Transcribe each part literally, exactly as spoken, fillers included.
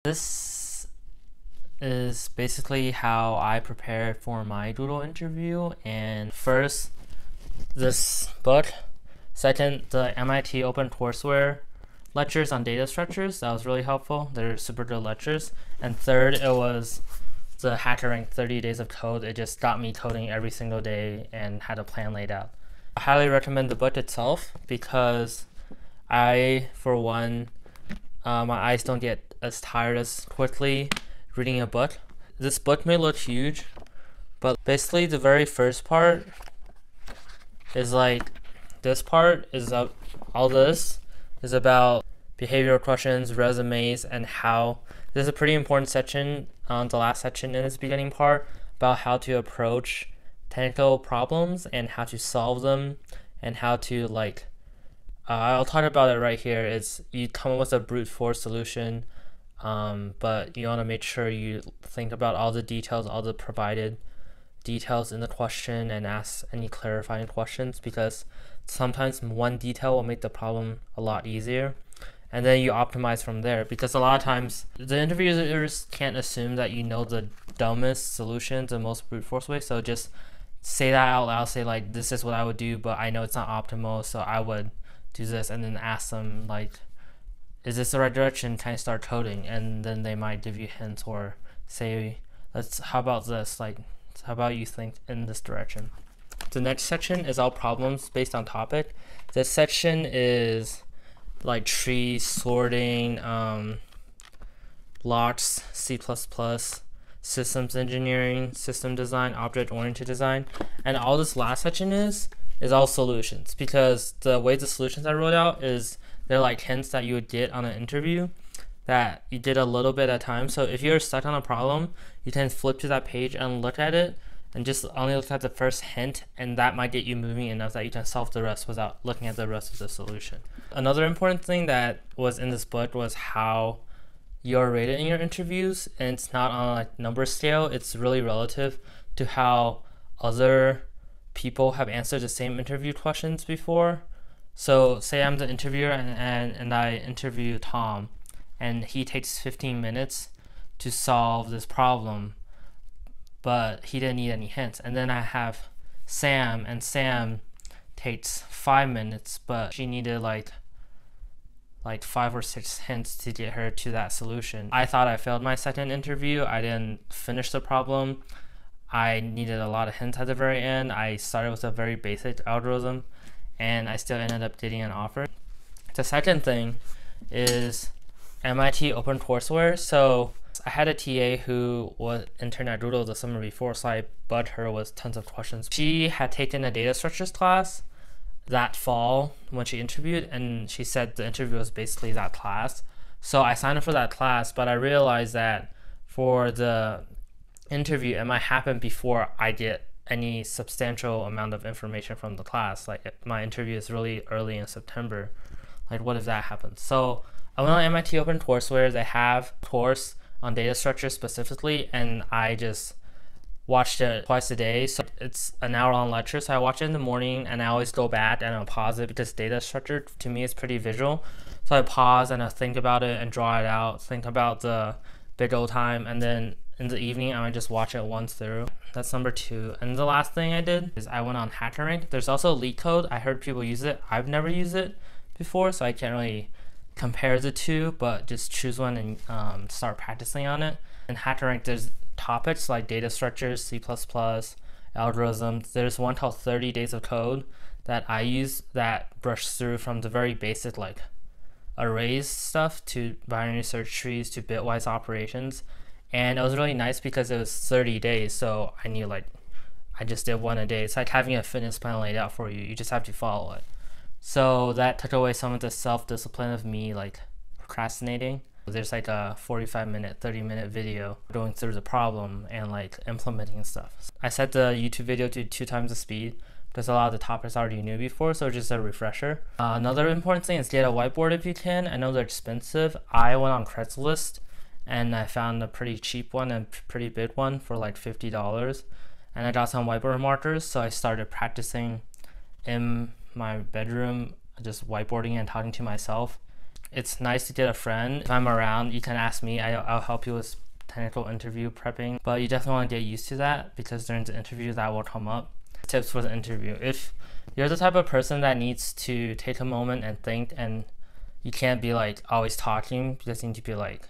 This is basically how I prepared for my Doodle interview. And first, this book. Second, the M I T OpenCourseWare lectures on data structures. That was really helpful. They're super good lectures. And third, it was the HackerRank thirty days of code. It just got me coding every single day and had a plan laid out. I highly recommend the book itself because I, for one, uh, my eyes don't get as tired as quickly reading a book. This book may look huge, but basically the very first part is like, this part is uh, all this is about behavioral questions, resumes, and how this is a pretty important section on um, the last section in this beginning part about how to approach technical problems and how to solve them and how to like uh, I'll talk about it right here. It's you come up with a brute force solution, um, but you want to make sure you think about all the details, all the provided details in the question, and ask any clarifying questions, because sometimes one detail will make the problem a lot easier, and then you optimize from there, because a lot of times the interviewers can't assume that you know the dumbest solution, the most brute force way. So just say that out loud, say like, this is what I would do, but I know it's not optimal, so I would do this, and then ask them like, is this the right direction? Can I start coding? And then they might give you hints or say, let's how about this, like how about you think in this direction. The next section is all problems based on topic. This section is like tree sorting, um, locks, C plus plus, systems engineering, system design, object-oriented design, and all this last section is is all solutions, because the way the solutions I wrote out is they're like hints that you would get on an interview that you did a little bit at a time. So if you're stuck on a problem, you can flip to that page and look at it and just only look at the first hint, and that might get you moving enough that you can solve the rest without looking at the rest of the solution. Another important thing that was in this book was how you're rated in your interviews, and it's not on a like, number scale. It's really relative to how other people have answered the same interview questions before. So say I'm the interviewer and, and, and I interview Tom, and he takes fifteen minutes to solve this problem, but he didn't need any hints. And then I have Sam, and Sam takes five minutes, but she needed like like five or six hints to get her to that solution. I thought I failed my second interview. I didn't finish the problem. I needed a lot of hints at the very end. I started with a very basic algorithm, and I still ended up getting an offer. The second thing is M I T OpenCourseWare. So I had a T A who was intern at Doodle the summer before, so I bugged her with tons of questions. She had taken a data structures class that fall when she interviewed, and she said the interview was basically that class. So I signed up for that class, but I realized that for the interview, it might happen before I get any substantial amount of information from the class. Like my interview is really early in September. Like what if that happens? So I went on M I T OpenCourseWare. They have a course on data structure specifically, and I just watched it twice a day. So it's an hour long lecture, so I watch it in the morning, and I always go back and I'll pause it, because data structure to me is pretty visual. So I pause and I think about it and draw it out, think about the big old time, and then in the evening I might just watch it once through. That's number two. And the last thing I did is I went on HackerRank. There's also LeetCode. I heard people use it. I've never used it before, so I can't really compare the two, but just choose one and um, start practicing on it. In HackerRank, there's topics like data structures, C plus plus, algorithms. There's one called thirty days of code that I use that brushes through from the very basic like arrays stuff to binary search trees to bitwise operations. And it was really nice because it was thirty days, so I knew like I just did one a day. It's like having a fitness plan laid out for you. You just have to follow it. So that took away some of the self-discipline of me like procrastinating. There's like a forty-five minute, thirty minute video going through the problem and like implementing stuff. I set the YouTube video to two times the speed because a lot of the topics I already knew before, so just a refresher. Uh, another important thing is get a whiteboard if you can. I know they're expensive. I went on Craigslist and I found a pretty cheap one and pretty big one for like fifty dollars. And I got some whiteboard markers, so I started practicing in my bedroom, just whiteboarding and talking to myself. it's nice to get a friend. If I'm around, you can ask me. I, I'll help you with technical interview prepping. But you definitely want to get used to that because during the interview that will come up. Tips for the interview. If you're the type of person that needs to take a moment and think, and you can't be like always talking, you just need to be like,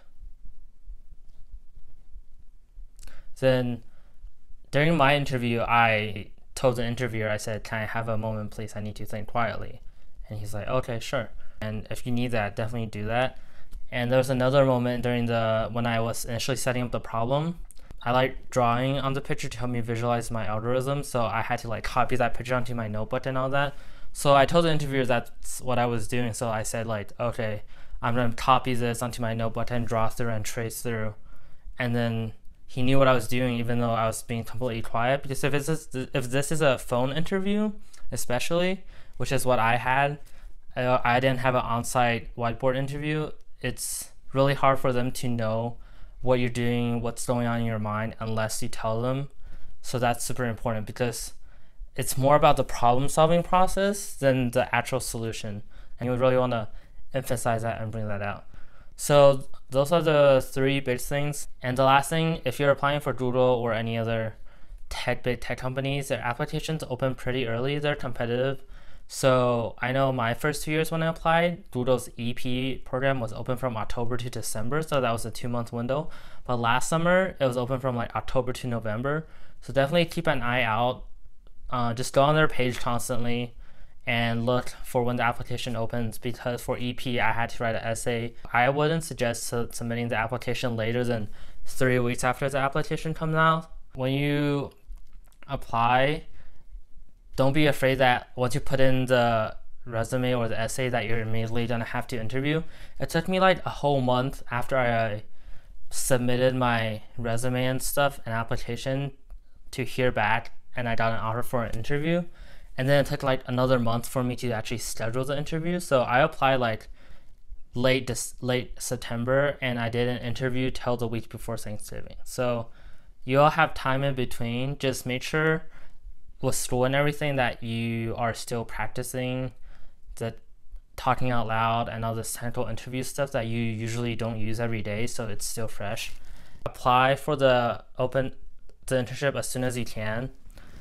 then during my interview, I told the interviewer, I said, can I have a moment, please? I need to think quietly. And he's like, okay, sure. And if you need that, definitely do that. And there was another moment during the, when I was initially setting up the problem, I like drawing on the picture to help me visualize my algorithm. So I had to like copy that picture onto my notebook and all that. So I told the interviewer that's what I was doing. So I said like, okay, I'm gonna copy this onto my notebook and draw through and trace through. And then he knew what I was doing, even though I was being completely quiet. Because if it's just, if this is a phone interview, especially, which is what I had, I, I didn't have an on-site whiteboard interview. It's really hard for them to know what you're doing, what's going on in your mind, unless you tell them. So that's super important because it's more about the problem-solving process than the actual solution. And you would really want to emphasize that and bring that out. So those are the three big things. And the last thing, if you're applying for Google or any other tech, big tech companies, their applications open pretty early. They're competitive. So I know my first two years when I applied, Google's E P program was open from October to December. So that was a two month window. But last summer, it was open from like October to November. So definitely keep an eye out. Uh, just go on their page constantly and look for when the application opens, because for E P, I had to write an essay. I wouldn't suggest submitting the application later than three weeks after the application comes out. When you apply, don't be afraid that once you put in the resume or the essay that you're immediately gonna have to interview. It took me like a whole month after I submitted my resume and stuff, an application, to hear back, and I got an offer for an interview. And then it took like another month for me to actually schedule the interview. So I applied like late this late September, and I did an interview till the week before Thanksgiving. So you all have time in between. Just make sure with school and everything that you are still practicing the talking out loud and all this technical interview stuff that you usually don't use every day, so it's still fresh. Apply for the open the internship as soon as you can.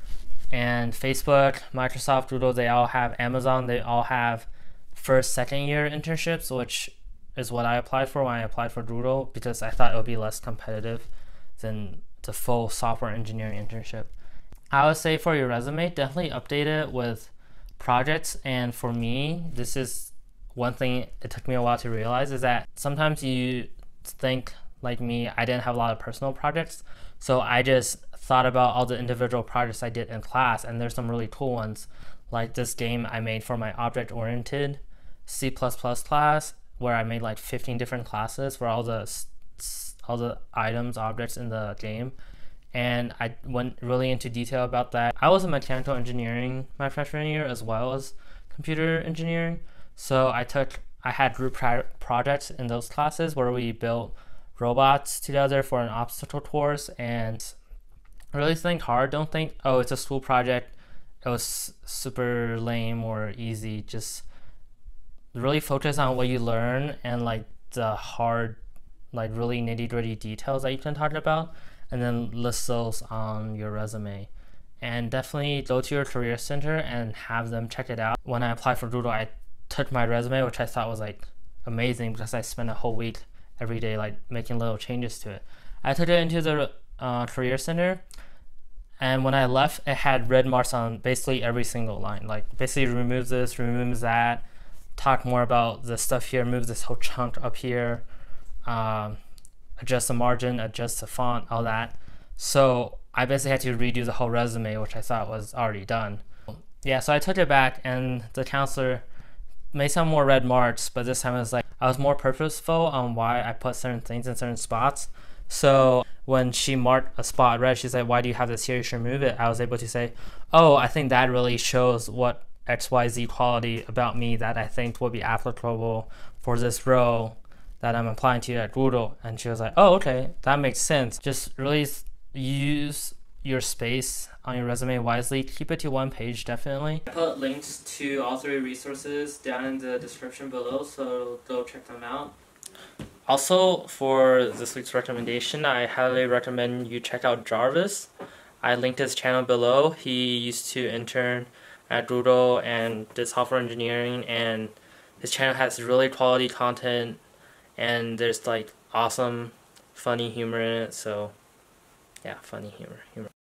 And Facebook, Microsoft, Google, they all have, Amazon, they all have first, second year internships, which is what I applied for when I applied for Google, because I thought it would be less competitive than the full software engineering internship. I would say for your resume, definitely update it with projects. And for me, this is one thing it took me a while to realize, is that sometimes you think like me, I didn't have a lot of personal projects. So I just thought about all the individual projects I did in class, and there's some really cool ones, like this game I made for my object-oriented C plus plus class, where I made like fifteen different classes for all the all the items, objects in the game. And I went really into detail about that. I was in mechanical engineering my freshman year as well as computer engineering. So I took, I had group pro projects in those classes where we built robots together for an obstacle course. And really think hard. Don't think, oh, it's a school project, it was super lame or easy. Just really focus on what you learn and like the hard, like really nitty gritty details that you can talk about, and then list those on your resume. And definitely go to your career center and have them check it out. When I applied for Google, I took my resume, which I thought was like amazing because I spent a whole week every day like making little changes to it. I took it into the uh, career center, and when I left, it had red marks on basically every single line. Like basically remove this, remove that, talk more about the stuff here, move this whole chunk up here, um, adjust the margin, adjust the font, all that. So I basically had to redo the whole resume, which I thought was already done. Yeah, so I took it back, and the counselor made some more red marks, but this time it was like I was more purposeful on why I put certain things in certain spots. So when she marked a spot red, she's like, why do you have this here? You should remove it. I was able to say, oh, I think that really shows what X Y Z quality about me that I think will be applicable for this role that I'm applying to at Google. And she was like, oh, okay, that makes sense. Just really use your space on your resume wisely. Keep it to one page, definitely. I put links to all three resources down in the description below, so go check them out. Also, for this week's recommendation, I highly recommend you check out Jarvis. I linked his channel below. He used to intern at Doodle and did software engineering, and his channel has really quality content, and there's like awesome, funny humor in it. So, yeah, funny humor, humor.